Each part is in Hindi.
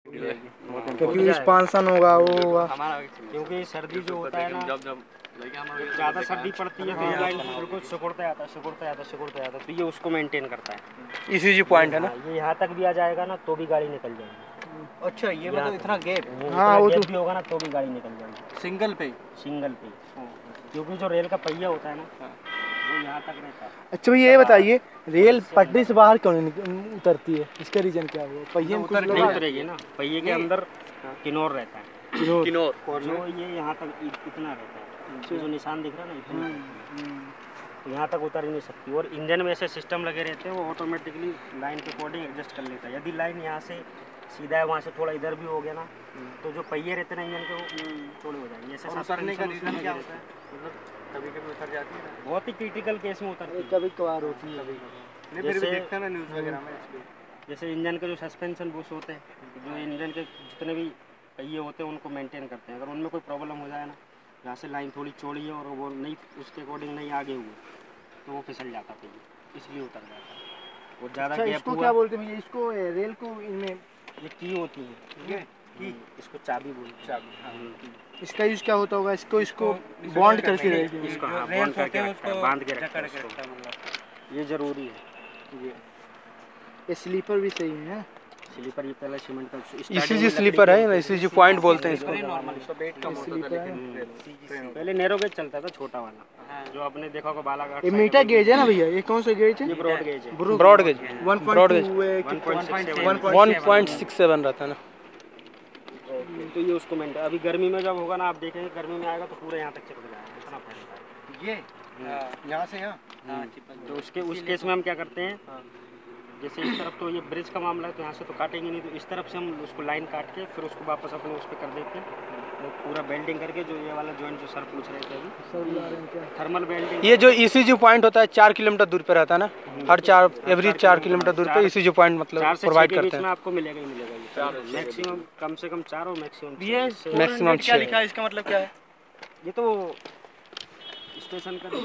क्योंकि एक्सपांसन होगा वो होगा। क्योंकि सर्दी जो होता है ना, ज़्यादा सर्दी पड़ती है तो ये लाइन बिल्कुल सिकुड़ता जाता, तो ये उसको मेंटेन करता है। ईसीजी पॉइंट है ना, ये यहाँ तक भी आ जाएगा ना तो भी गाड़ी निकल जाएगी। अच्छा, ये मतलब इतना गैप? हाँ, वो गैप भी होगा ना तो भी गाड़ी निकल जाएगी सिंगल पे। क्योंकि जो रेल का पहिया होता है ना वो यहाँ तक रहता है। अच्छा भैया ये बताइए, रेल पटरी से बाहर क्यों नहीं उतरती है, इसका रीजन क्या है? पहिए में कुछ नहीं उतरेगी ना, पहिए के अंदर किनोर रहता है। किनोर जो ये यहाँ तक इतना रहता है, जो निशान दिख रहा है ना इतना, तो यहाँ तक उतर ही नहीं सकती। और इंजन में ऐसे सिस्टम लगे रहते हैं, वो ऑटोमेटिकली लाइन के अकॉर्डिंग एडजस्ट कर लेता है। यदि लाइन यहाँ से सीधा है, वहाँ से थोड़ा इधर भी हो गया ना, तो जो पहिए रहते हैं ना इंजन के वो छोड़े हो जाएंगे। ऐसे उतरने का रीजन क्या होता है? मतलब कभी कभी उतर जाती है ना, बहुत ही क्रिटिकल केस में उतरती है, कभी कभार होती है। नहीं फिर भी देखता मैं न्यूज़ वगैरह में इसलिए। जैसे इंजन के जो सस्पेंशन बुश होते हैं, जो इंजन के जितने भी पहिए होते हैं उनको मेंटेन करते हैं। अगर उनमें कोई प्रॉब्लम हो जाए ना, जहाँ से लाइन थोड़ी चौड़ी है और वो नहीं उसके अकॉर्डिंग नहीं आगे हुए, तो वो फिसल जाता पहिए, इसलिए उतर जाता है। और ज़्यादा गैप इसको क्या बोलते हैं इसको, रेल को इनमें ये की होती है, ये की इसको चाबी बोलते हैं। चाबी, इसका यूज क्या होता होगा? इसको बॉन्ड करके रहेगी, इसको बॉन्ड करके रखता है, बांध के रखता है मतलब, ये ज़रूरी है। ये स्लीपर भी सही है। स्लीपर ये पहले सीमेंट का ईसीजी स्लीपर है ना, ईसीजी पॉइंट बोलते हैं इसको। पहले नैरो गेज चलता था, छोटा वाला, जो आपने देखा होगा बालाघाट। ये मीटर गेज है ना भैया? ये कौन सा गेज है? ये ब्रॉड गेज है। ब्रॉड गेज 1.67 रहता है ना, तो ये उसको मेंटेन। अभी गर्मी में जब होगा ना, आप देखेंगे गर्मी में आएगा तो पूरा यहाँ तक चिपक जाएगा, इतना फैलता है ये यहाँ से यहाँ। तो उसके उस केस में हम क्या करते हैं, जैसे इस तरफ तो ये ब्रिज का मामला है तो यहाँ से तो काटेंगे नहीं, तो इस तरफ से हम उसको लाइन काट के फिर उसको वापस अपने उस पर कर देते हैं, तो पूरा बेल्डिंग करके। जो ये वाला जॉइंट जो सर पूछ रहे थे अभी, थर्मल बेल्डिंग। ये जो ईसीजी पॉइंट होता है 4 किलोमीटर दूर पे रहता है ना, हर एवरी 4 किलोमीटर दूर पे ईसीजी पॉइंट मतलब प्रोवाइड करते हैं। आपको मिलेगा ही मिलेगा, मैक्सिमम कम से कम 4 और मैक्सिमम क्या लिखा है, इसका मतलब क्या है? ये तो स्टेशन का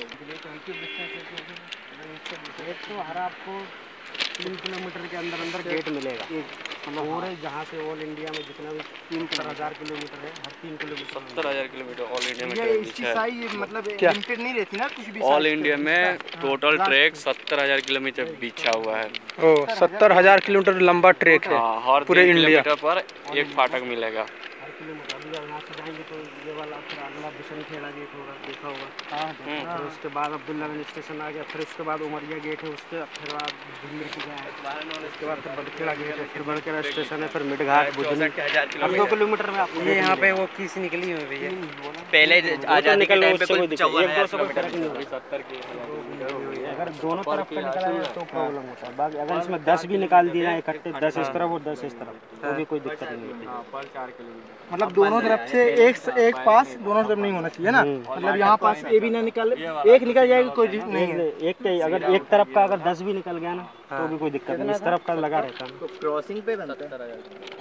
तो हर आपको 3 किलोमीटर के अंदर अंदर गेट मिलेगा, मतलब पूरे जहाँ से ऑल इंडिया में जितना भी 7000 किलोमीटर है, हर 3 किलोमीटर 70,000 किलोमीटर ऑल इंडिया में मतलब लिमिटेड नहीं रहती ना कुछ भी। ऑल इंडिया में टोटल ट्रैक 70,000 किलोमीटर बिछा हुआ है। ओ 70,000 किलोमीटर लंबा ट्रैक है हर पूरे इंडिया पर एक फाटक मिलेगा। हर किलोमीटर। अभी यहाँ से जाएंगे तो ये वाला फिर अगला बिशनखेड़ा गेट होगा, देखा होगा। फिर उसके बाद अब्दुल्लागंज स्टेशन आ गया, फिर उसके बाद उमरिया गेट है, उसके फिर बाद उसके बाद फिर बड़खेड़ा गेट है, फिर बड़खेड़ा स्टेशन है, फिर मिडघाट बुधनी। अब 2 किलोमीटर में आपको ये यहाँ पे वो किस निकली हुई भैया? पहले आजादी के टाइम पे कोई 100-200 फर्क नहीं होगा। अगर दोनों तरफ का निकला है तो प्रॉब्लम होता है। बाकी अगर इसमें 10 भी निकाल दिया इकट्ठे, 10 इस तरफ और 10 इस तरफ, तो भी कोई दिक्कत नहीं होती। मतलब दोनों तरफ से एक पास दोनों तरफ नहीं होना चाहिए ना, मतलब यहाँ पास ये भी ना निकल, एक निकल जाएगा कोई नहीं है। एक अगर एक तरफ का अगर 10 भी निकल गया ना तो भी कोई दिक्कत नहीं, इस तरफ का लगा रहता है। तो क्रॉसिंग पे बनता है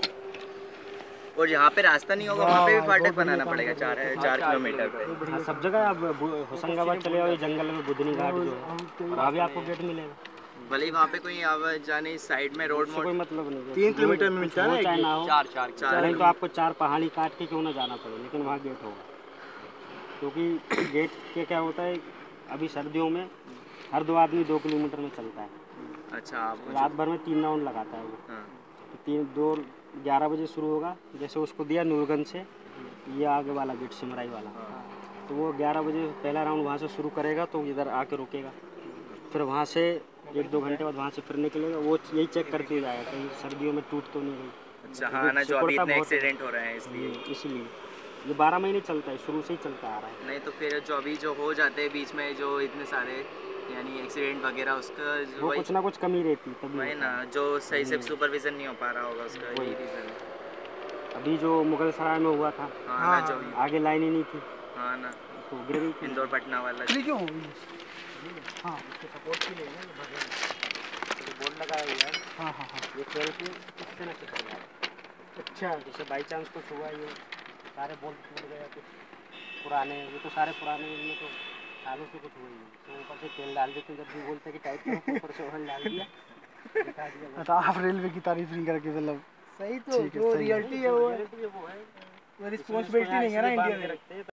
और यहाँ पे रास्ता नहीं होगा, वहाँ पे भी फाटक बनाना पड़ेगा 4 किलोमीटर पे। सब जगह आप होशंगाबाद चले जाओ, जंगल में बुधनी घाट जो है, वहाँ भी आपको गेट मिलेगा। भले वहाँ पे कोई आवाज जाने साइड में रोड कोई मतलब नहीं, 3 किलोमीटर में मिलता है चाहे ना हो, 4 तो आपको 4 पहाड़ी काट के क्यों ना जाना पड़े, लेकिन वहाँ गेट होगा। क्योंकि गेट के क्या होता है, अभी सर्दियों में हर 2 आदमी 2 किलोमीटर में चलता है। अच्छा, रात भर में 3 राउंड लगाता है वो। तो 11 बजे शुरू होगा, जैसे उसको दिया नूरगंज से, ये आगे वाला गेट सिमराई वाला, तो वो 11 बजे पहला राउंड वहाँ से शुरू करेगा, तो इधर आके रुकेगा, फिर वहाँ से 1-2 घंटे बाद वहाँ से फिर निकलेगा। वो यही चेक करते जाएगा कहीं सर्दियों में टूट तो नहीं गई। अच्छा हाँ ना, जो अभी इतने एक्सीडेंट हो रहे हैं इसलिए ये 12 महीने चलता है, शुरू से ही चलता आ रहा है। नहीं तो फिर जो अभी जो हो जाते हैं बीच में जो इतने सारे यानी एक्सीडेंट वगैरह, उसका वो कुछ ना कुछ कमी रहती तभी वही ना, जो सही से सुपरविजन नहीं हो पा रहा होगा, उसका यही रीज़न है। अभी जो मुगल सराय में हुआ था, हाँ जो आगे लाइन ही नहीं थी, हाँ ना, तो गिर गई थी। इंदौर पटना वाला क्यों? हाँ, उसके सपोर्ट के लिए बोर्ड लगाया हुआ है। हाँ, ये खेल के इससे ना चिपक जाए। अच्छा, जैसे बाई चांस कुछ हुआ, ये सारे बोल्ट टूट गए, कुछ पुराने, ये तो सारे पुराने, इनमें तो सालों से कुछ हुआ ही नहीं, तो ऊपर से तेल डाल देते, जब भी बोलते कि टाइट करो ऊपर से ऑयल डाल दिया, दिखा दिया। आप रेलवे की तारीफ नहीं करके मतलब सही तो जो रियलिटी है वो रिस्पॉन्सिबिलिटी नहीं है ना इंडिया में।